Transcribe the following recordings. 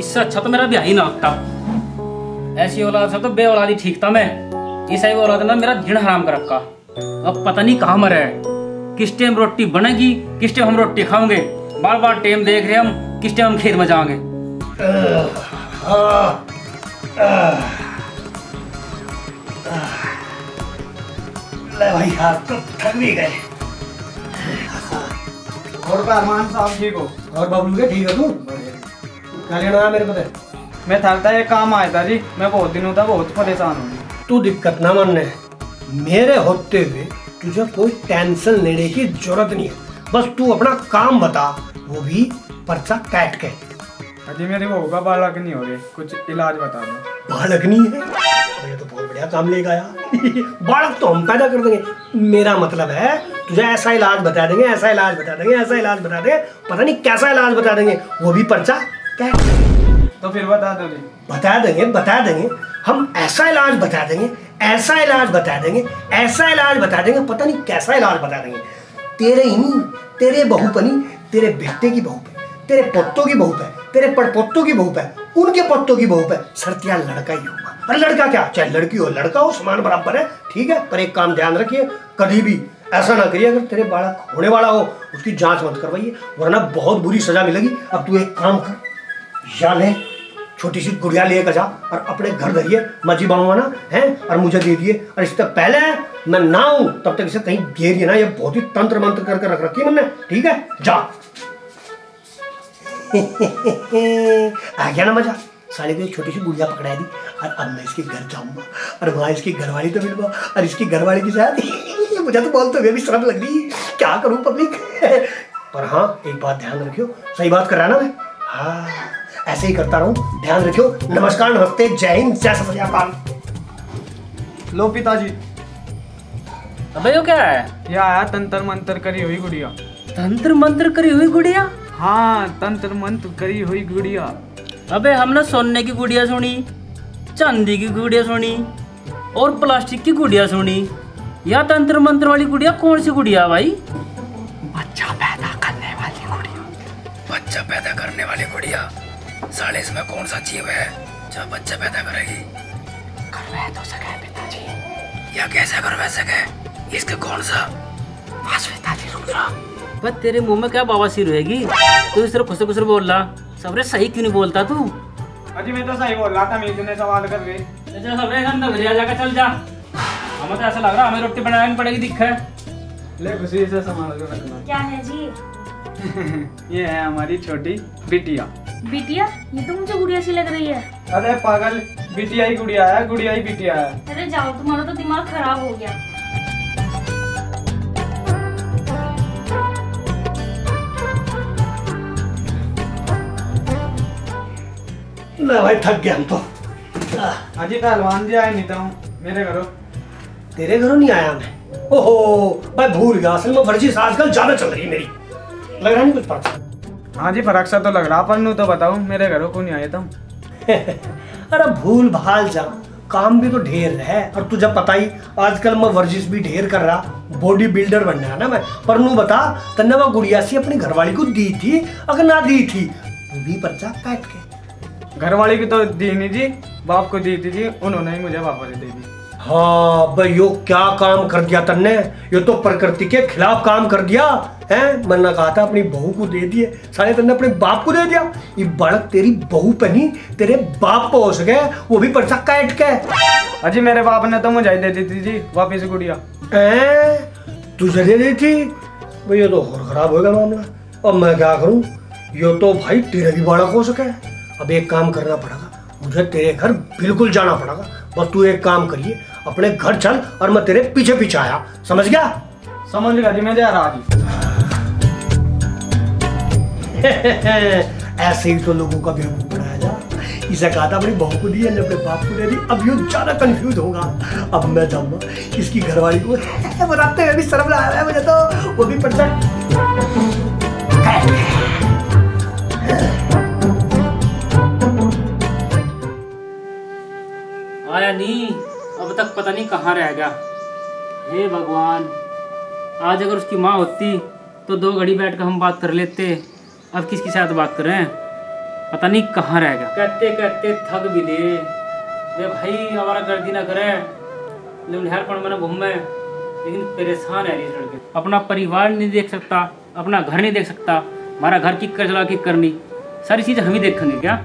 इससे अच्छा तो मेरा ब्याह ही ना होता। ऐसी औलाद से तो बे औलाद ही ठीक था मैं। इस औलाद ने मेरा दिन हराम कर रखा। अब पता नहीं कहाँ मरे है। किस टाइम रोटी बनेगी, किस टाइम हम रोटी खाओगे, बार बार टाइम देख रहे हम किस टाइम हम खेत में जाएंगे। ले भाई आज तो थक भी गए। और अरमान साहब ठीक हो? और बबलू के ठीक है तू? क्या लेना है मेरे पता? मैं थकता ये काम आया था जी। मैं बहुत दिनों था बहुत परेशान हूँ। तू दिक्कत ना मानने, मेरे होते हुए तुझे कोई टेंशन लेने की जरूरत नहीं है। बस तू अपना काम बता, वो भी पर्चा काट के। अजी मेरी बहू का बालक नहीं हो रही, कुछ इलाज बता दो। बालक नहीं है? ये तो बहुत बढ़िया काम लेगा यार। बालक तो हम पैदा कर देंगे। मेरा मतलब है तुझे ऐसा इलाज बता देंगे, ऐसा इलाज बता देंगे, ऐसा इलाज बता देंगे, पता नहीं कैसा इलाज बता देंगे, वो भी पर्चा काट। तो फिर बता दो जी। बता देंगे हम ऐसा इलाज बता देंगे, ऐसा इलाज बता देंगे, ऐसा इलाज बता देंगे, पता नहीं कैसा इलाज बता देंगे। तेरे ही नहीं, तेरे बहू पर नहीं, तेरे बेटे की बहू पे, तेरे पोतों की बहू पे, तेरे पड़पोतों की बहू पे, उनके पोतों की बहू पे सर्तिया लड़का ही होगा। अरे लड़का क्या, चाहे लड़की हो लड़का हो, समान बराबर है, ठीक है। पर एक काम ध्यान रखिए, कभी भी ऐसा ना करिए अगर तेरे बालक होने वाला हो उसकी जांच मत करवाइए, वरना बहुत बुरी सजा मिलेगी। अब तू एक काम कर, या ले छोटी सी गुड़िया लेकर जा और अपने घर धरिए, मजी बांगवाना है और मुझे दे दिए। और इससे पहले मैं ना हूं तब तक इसे कहीं घेरिए ना, ये बहुत ही तंत्र मंत्र करके रख रखी है मैंने, ठीक है। जा। आ गया ना मजा। साले को एक छोटी सी गुड़िया पकड़ा दी और अब मैं इसके घर जाऊंगा और वहां इसकी घरवाली तो मिलवा और इसकी घरवाली के साथ मुझे तो बोलते हुए भी शर्म लग रही, क्या करूं पब्लिक। पर हाँ एक बात ध्यान रखियो, सही बात कर रहा ना मैं, हाँ ऐसे ही करता रहूं, ध्यान रखियो। नमस्कार, नमस्ते, जय हिंद, जय सत श्री अकाल। लो पिताजी। अबे यो क्या है? यह आया तंत्र मंत्र करी हुई गुड़िया। तंत्र मंत्र करी हुई गुड़िया? हाँ तंत्र मंत्र करी हुई गुड़िया। अबे हमने सोने की गुड़िया सुनी, चांदी की गुड़िया सुनी और प्लास्टिक की गुड़िया सुनी। या तंत्र मंत्र वाली गुड़िया कौन सी गुड़िया भाई? बच्चा पैदा करने वाली गुड़िया। बच्चा पैदा करने वाली गुड़िया? साले इसमें कौन सा जीव है जो बच्चा पैदा करेगी? करवा तो सके पिताजी। या कैसे करवा सके? इसके कौन सा? बस पिताजी रुक जा। पर तेरे मुंह में क्या बवासीर रहेगी? तू इस तरह खुसर खुसर बोल रहा, सबरे सही क्यों नहीं बोलता तू? अजी मैं तो सही बोल रहा था, मैं इतने सवाल कर गई। चल सबरे अंदर घर जाकर चल जा। हमें तो ऐसा लग रहा हमें रोटी बनानी पड़ेगी, दिख है। ले खुशी से संभाल के रखना। क्या है जी? ये है हमारी छोटी बिटिया। बिटिया? ये तो मुझे गुड़िया सी लग रही है। अरे पागल, बिटिया ही गुड़िया है, गुड़िया ही बिटिया है। अरे जाओ, तुम्हारा तो दिमाग खराब हो गया। ना भाई थक गया हम तो। अजी पहलवान जी आए नहीं था मेरे घरों। तेरे घरों नहीं आया मैं? ओहो भाई भूल गया, असल में वर्जिश आजकल ज्यादा चल रही है मेरी, लग रहा नहीं कुछ पता। हाँ जी फर्क सा तो लग रहा, पर नू तो बताऊं मेरे घरों को नहीं आए तुम। अरे भूल भाल जा, काम भी तो ढेर है और तुझे पता ही आजकल मैं वर्जिश भी ढेर कर रहा, बॉडी बिल्डर बन रहा ना मैं। पर नू बता, तन्ने वो गुड़िया सी अपनी घरवाली को दी थी? अगर ना दी थी वो भी पर्चा काट के। घरवाली की तो दी नहीं जी, बाप को दी थी जी, उन्होंने ही मुझे वापस दे दी। हाँ भाई यो क्या काम कर दिया तन्ने, ये तो प्रकृति के खिलाफ काम कर दिया है। मैंने कहा था अपनी बहू को दे दिए, साले तन्ने अपने बाप को दे दिया। ये बालक तेरी बहू पे नहीं तेरे बाप पे हो सके, वो भी पर्चा काट के। अजी मेरे बाप ने तो मुझे दे दी थी जी वापिस गुड़िया। तुझे दे दी थी भाई? ये तो और खराब होगा मामला। अब मैं क्या करूं, ये तो भाई तेरे भी बालक हो सके। अब एक काम करना पड़ेगा, मुझे तेरे घर बिल्कुल जाना पड़ेगा। बस तू एक काम करिए, अपने घर चल और मैं तेरे पीछे पीछे आया, समझ गया? समझ गया जी, मैं जा रहा जी। ऐसे ही तो लोगों का बेवकूफ बनाया जा। इसे कहा था अपनी बहू को दी, अपने बाप को दे दी, अब ये ज्यादा कंफ्यूज होगा। अब मैं जाऊंगा इसकी घरवाली को बताते हुए भी शर्म आ रहा है मुझे तो, वो भी पर्चा आया नहीं, अब तक पता नहीं कहाँ रह गया। हे भगवान, आज अगर उसकी माँ होती तो 2 घड़ी बैठ कर हम बात कर लेते। अब किसके साथ बात करें? पता नहीं कहाँ रह गया। कहते कहते थक भी ले ये भाई, हमारा गर्दी ना करे लुल्हरपन में घूमे, लेकिन परेशान है इस लड़के। अपना परिवार नहीं देख सकता, अपना घर नहीं देख सकता, हमारा घर किक कर चला किक करनी, सारी चीज़ हम ही देखेंगे क्या?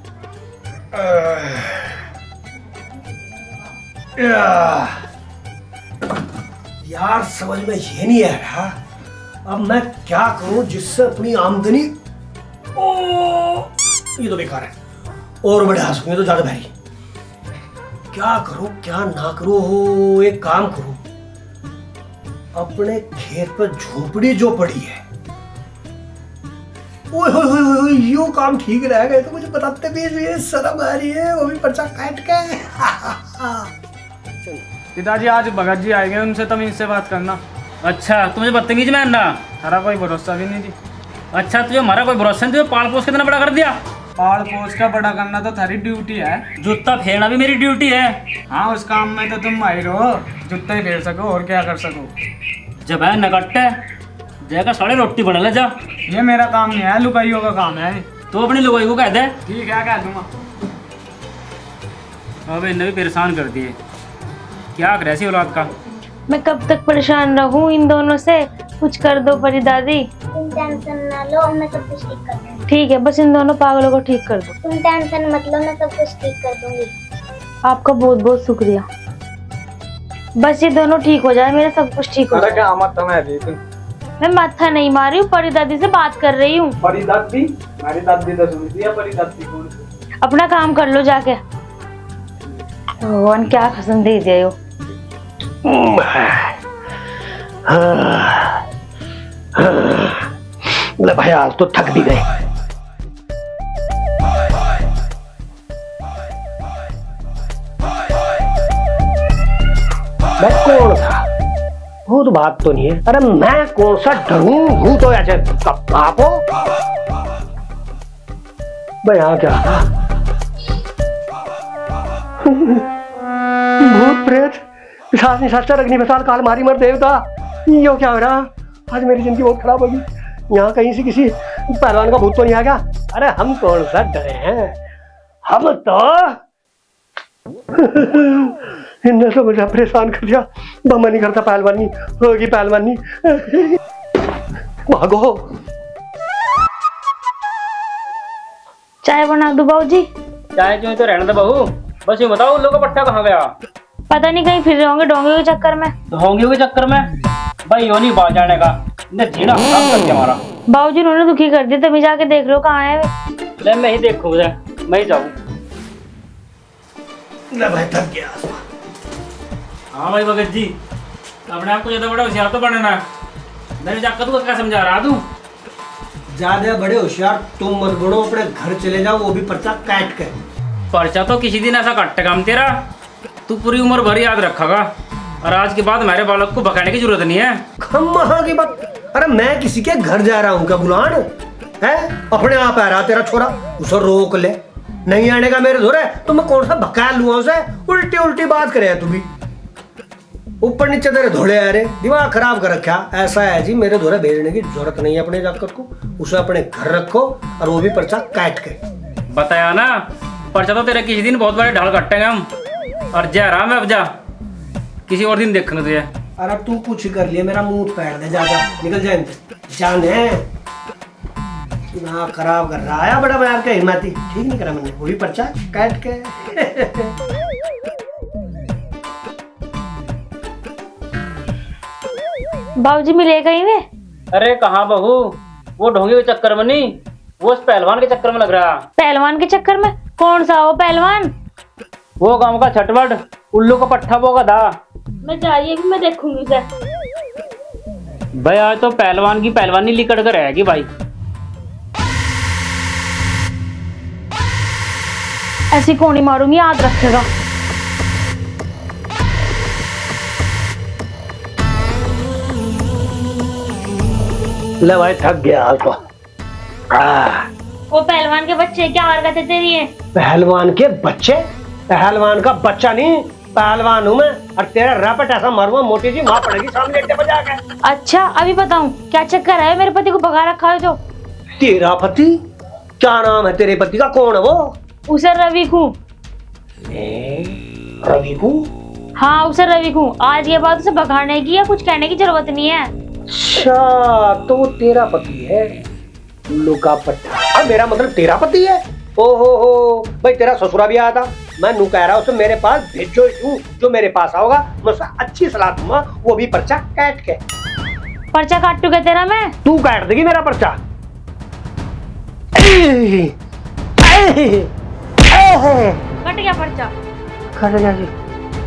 यार समझ में ये नहीं आ रहा अब मैं क्या करूं जिससे अपनी आमदनी, ओ ये तो बेकार है और बढ़ा सकूं, तो ज्यादा भारी। क्या करूं क्या ना करूं? एक काम करूं, अपने खेत पर झोपड़ी जो पड़ी है, ओए होए होए होए, यो काम ठीक रहेगा। तो मुझे बताते भी शर्म आ रही है, वो भी पर्चा काट के। पिताजी आज भगत जी आएंगे, उनसे तमीज से बात करना। अच्छा तुझे बदतमीज में ना, हमारा कोई भरोसा भी नहीं जी। अच्छा तुझे हमारा कोई भरोसा नहीं, तुझे पाल पोस कितना बड़ा कर दिया। पाल पोस का बड़ा करना तो थारी ड्यूटी है, जूता फेरना भी मेरी ड्यूटी है। हाँ उस काम में तो तुम माहिर हो, जूता ही फेर सको और क्या कर सको। जब है नगट्टे जगह साढ़े रोटी बना ले जा। ये मेरा काम नहीं है, लुगाइयों का काम है। तो अपनी लुगाई को कह दे। ठीक है कह दूंगा। अब इन्हें भी परेशान कर दिए, क्या करे ऐसी औलाद का। मैं कब तक परेशान रहूं इन दोनों से? कुछ कर दो परी दादी। तुम टेंशन ना लो, मैं सब कुछ ठीक कर दूंगी। ठीक है, बस इन दोनों पागलों को ठीक कर दो। तुम टेंशन मत लो, मैं सब कुछ ठीक कर दूंगी। आपका बहुत बहुत शुक्रिया। बस ये दोनों ठीक हो जाए, मेरा सब कुछ ठीक हो जाए। क्या मत मैं माथा नहीं मारी हूँ, परी दादी से बात कर रही हूँ। परी दादी? हमारी दादी तो सुनी थी, परी दादी कौन सी? अपना काम कर लो जाके। भगवान क्या कसम दे दिया यो। भाई आज तो थक भी गए। मैं कौन था? वो तो बात तो नहीं है। अरे मैं कौन सा डरूं? हूं तो ऐसे आप हो भाई। यहाँ क्या भूत प्रेत पिशाच निशाचर अग्नि बेताल काल मारी मर देवता, यो क्या हो रहा? आज मेरी जिंदगी बहुत खराब होगी। यहाँ कहीं से किसी पहलवान का भूत तो नहीं आ गया? अरे हम कौन सा डरे हैं, हम तो इनने तो मुझे परेशान कर दिया। बम्मा नहीं करता पहलवानी होगी, पहलवानी भागो। चाय बना दो बाबू जी? चाय क्यों तो रहने दे बहू, बस ये बताओ उन लोगों का पट्टा कहाँ गया? पता नहीं, कहीं फिर रहे होंगे डोंगे के चक्कर में। ढोंगियों के चक्कर में भाई यो नहीं बाहर जाने का, इन्हें जीना खराब करके हमारा। बाबू जी उन्होंने दुखी कर दिया, तभी जाके देख लो कहाँ है वे। ले मैं ही देखूँ, मैं ही जाऊँ। भाई थक गया। हाँ भाई भगत जी, अपने आप को ज्यादा बड़ा होशियार तो बनना। मैंने जाकर तुमको क्या समझा रहा तू? ज्यादा बड़े होशियार तुम मत बनो, अपने घर चले जाओ, वो भी पर्चा काट के। पर्चा तो किसी दिन ऐसा कटेगा हम तेरा, तू पूरी उम्र भर याद रखेगा। और आज के बाद मेरे बालक को भगाने की जरूरत नहीं है। खम्मा की बात। अरे मैं किसी के घर जा रहा हूँ क्या बुलान है? अपने आप आ रहा तेरा छोरा, उसे रोक ले। नहीं आने का मेरे धोरे तो मैं कौन सा भका लूँ उसे? उल्टी उल्टी बात करे तू भी, ऊपर नीचे तेरे धोले आ रहे, दिमाग खराब कर रखा। ऐसा है जी, मेरे धोरे भेजने की जरूरत नहीं है अपने जाकर को, उसे अपने घर रखो और वो भी पर्चा काट के। बताया ना, पर्चा तो तेरे किसी दिन बहुत बड़े ढाल कटेंगे हम। और जा रहा मैं, अब जा, किसी और दिन देखेंगे तुझे। अरे तू कुछ कर लिया, मेरा मुंह पैर दे, जा जा निकल जाए जाने। खराब कर रहा है बड़ा बाजार का हिम्मती, ठीक नहीं करा मैंने, वो भी पर्चा काट के। बाबूजी मिले कहीं वे? अरे कहाँ बहू, वो ढोंगे के चक्कर में नहीं, वो उस पहलवान के चक्कर में लग रहा। पहलवान के चक्कर में? कौन सा वो पहलवान? वो गांव का छठवट उल्लू का पट्टा वो गधा। मैं जा रही हूँ, मैं देखूंगी सर। भाई आज तो पहलवान की पहलवानी लिकड़ कर रहेगी भाई। ऐसी कोनी मारूंगी, याद रखेगा। ले भाई थक गया तो। वो पहलवान के बच्चे क्या हरकतें तेरी है? पहलवान के बच्चे? पहलवान का बच्चा नहीं, पहलवान हूँ मैं। और तेरा रपट ऐसा मारूंगा मोटी जी वहां पड़ेगी सामने बजा के। अच्छा अभी बताऊं क्या चक्कर है? मेरे पति को भगा रखा है जो। तेरा पति? क्या नाम है तेरे पति का? कौन है वो? उसे रवि को। रवि को? हाँ उसे रवि को। आज के बाद उसे भगाने की या कुछ कहने की जरूरत नहीं है। अच्छा तो वो तेरा पति है? लुका पट्टा। अब मेरा मतलब तेरा पति है? ओहो भाई, तेरा ससुरा भी आया था। मैं नू कह रहा उसे मेरे पास भेजो, जो मेरे पास आओगा मैं उसे अच्छी सलाह दूंगा, वो भी पर्चा काट के। पर्चा काटू क्या तेरा मैं? तू काट देगी मेरा पर्चा? कट गया पर्चा? कट गया जी।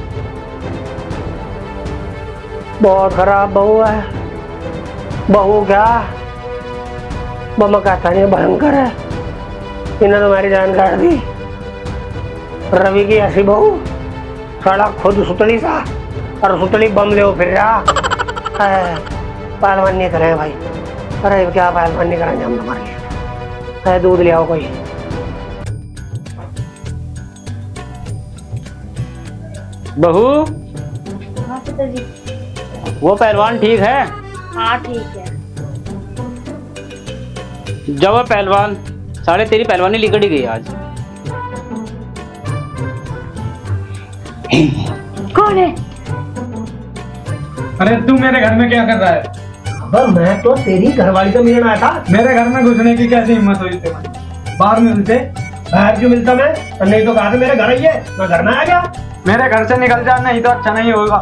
बहुत खराब बहू है। बहू क्या बम कहता नहीं, भयंकर है। इन्होंने तुम्हारी जान काट दी। रवि की ऐसी बहू, साला खुद सुतली सा और सुतली बम ले फिर रहा। पहलवान नहीं करें भाई। अरे क्या पहलवान नहीं करेंगे हम तुम्हारे लिए। दूध ले आओ कोई। बहू, हाँ पिताजी। वो पहलवान ठीक है? हाँ ठीक है। जब वो पहलवान, साढ़े तेरी पहलवानी लिकड़ ही गई आज। कौन है? अरे तू मेरे घर में क्या कर रहा है? अब मैं तो तेरी घरवाली से मिलने आया था। मेरे घर में घुसने की कैसी हिम्मत हुई तुम्हें? बाहर मिलते। बाहर क्यों मिलता मैं? नहीं तो कहा था मेरे घर आइए, मैं घर में आ गया। मेरे घर से निकल जा, नहीं तो अच्छा नहीं होगा।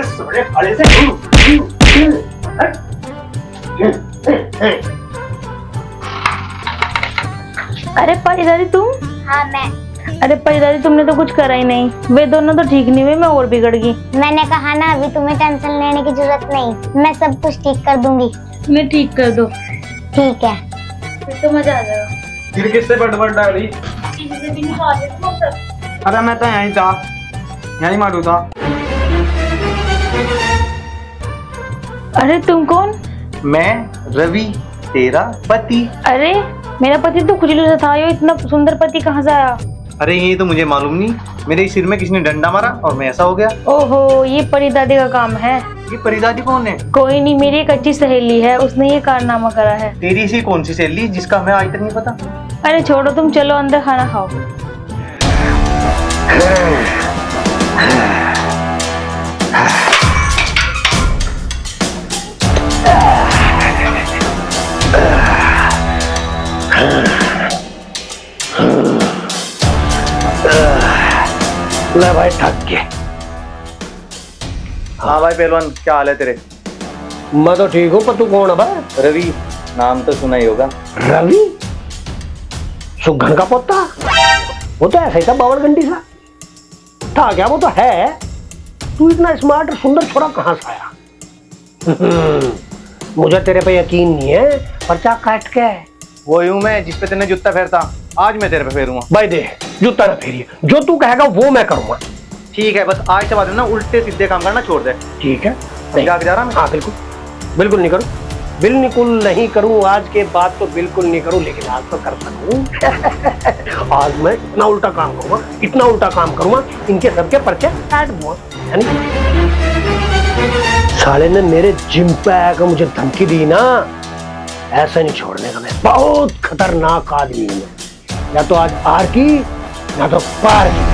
अरे परिदारी तुम? हाँ मैं। अरे परिदारी तुमने तो कुछ करा ही नहीं। वे दोनों तो ठीक नहीं हुए, मैं और बिगड़ गई। मैंने कहा ना अभी तुम्हें टेंशन लेने की जरूरत नहीं, मैं सब कुछ ठीक कर दूंगी। तुम्हें ठीक कर दो। ठीक है। फिर तो मजा आ जाएगा। फिर किससे बड़ डाली? अरे मैं तो यहीं था, यहीं मारू था। अरे तुम कौन? मैं रवि, तेरा पति। अरे मेरा पति तो खुजली से था, ये इतना सुंदर पति कहाँ से आया? अरे ये तो मुझे मालूम नहीं, मेरे सिर में किसी ने डंडा मारा और मैं ऐसा हो गया। ओहो, ये परिदादी का काम है। ये परिदादी कौन है? कोई नहीं, मेरी एक अच्छी सहेली है, उसने ये कारनामा करा है। तेरी सी कौन सी सहेली जिसका हमें आज तक नहीं पता? अरे छोड़ो तुम, चलो अंदर खाना खाओ। ले भाई थक गए। हाँ भाई पहलवान, क्या हाल है तेरे? मैं तो ठीक हूँ, पर तू कौन है भाई? रवि, नाम तो सुना ही होगा। रवि? सुगन का पोता? वो तो ऐसा ही था, बावल घंटी सा था क्या? वो तो है। तू इतना स्मार्ट और सुंदर छोरा कहाँ से आया? मुझे तेरे पे यकीन नहीं है। पर्चा काट के वो यूं मैं जिस पे तेने जूता फेरता, आज मैं तेरे पे फेरूंगा। भाई दे, जूता ना फेरिए, जो तू कहेगा वो मैं करूंगा। ठीक है, बस आज से बाद में ना उल्टे सीधे काम करना छोड़ दे। ठीक है, समझा के जा रहा मैं? हाँ बिल्कुल, बिल्कुल नहीं करूँ, बिल्कुल नहीं करूँ। आज के बाद तो बिल्कुल नहीं करूँ, लेकिन आज तो कर सकूँ। आज मैं इतना उल्टा काम करूँगा, इतना उल्टा काम करूँगा, इनके सबके पर्चे काट दूंगा। साले ने मेरे जिम पे आकर मुझे धमकी दी ना, ऐसा नहीं छोड़ने का। मैं बहुत खतरनाक आदमी हूँ, या तो आज आर की या तो पार की।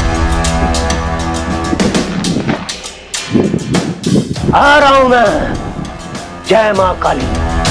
आ रहा हूं मैं। जय मां काली।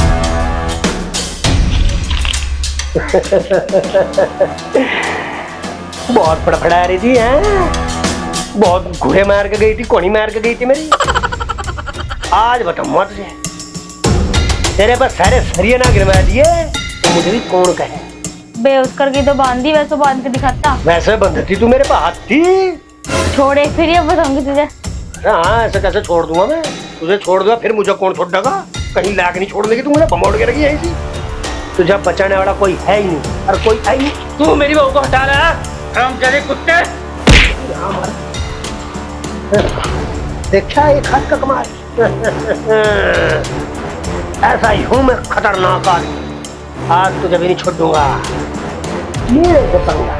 बहुत फड़फड़ा रही थी हैं, बहुत घूरे मार के गई थी, कोनी मार के गई थी मेरी। आज बताऊंगा तुझे, तेरे पर सारे सरिये ना गिरवा दिए तो मुझे भी कौन कहे। बेहोश करके तो बांधी, वैसे बांध के दिखाता। वैसे बंधती तू मेरे पे हाथ थी। छोड़े फिर, ये बताऊंगी तुझे। हाँ, ऐसे कैसे छोड़ दूंगा मैं? तुझे छोड़ दूंगा फिर मुझे कौन छोड़ देगा? कहीं लायक नहीं छोड़ने की, तू मुझे भमोड़ के रखी ऐसी। तुझे बचाने वाला कोई है ही नहीं, और कोई है ही नहीं। तू मेरी बहू को हटा रहा है, हरामजादे कुत्ते। देखा एक हाथ का कमाल। ऐसा ही हूं मैं, खतरनाक आदमी। आज तुझे भी नहीं छोड़ दूंगा, मेरे से पंगा।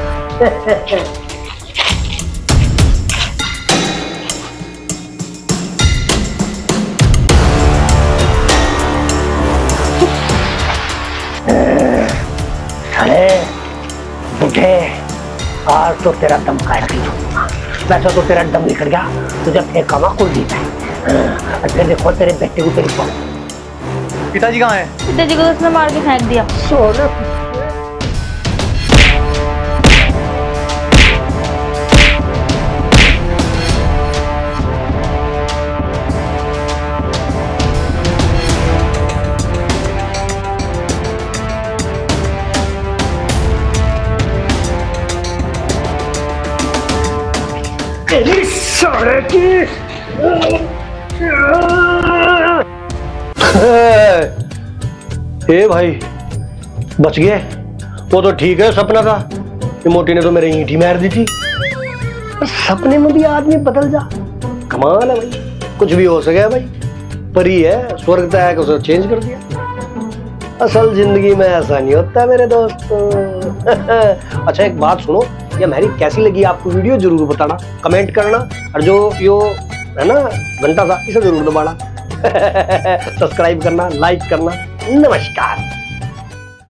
तो तेरा दम काट दूंगा। वैसे तो तेरा दम निकल गया, तुझे फेंका हुआ कुलदीप है। और फिर देखो तेरे बेटे को तेरी पाँव। पिताजी कहाँ है? पिताजी को तो उसने मार के फेंक दिया। सोना तेरी सारे की ए भाई बच गए। वो तो ठीक है, सपना था। ये मोटी ने तो मेरे ईंट ही मार दी थी। सपने में भी आदमी बदल जा, कमाल है भाई। कुछ भी हो सके भाई, परी है, स्वर्ग तक उसे चेंज कर दिया। असल जिंदगी में ऐसा नहीं होता मेरे दोस्तों। अच्छा एक बात सुनो, ये मेरी कैसी लगी आपको वीडियो जरूर बताना, कमेंट करना। और जो यो है ना घंटा सा, इसे जरूर दबाना। सब्सक्राइब करना, लाइक करना। नमस्कार।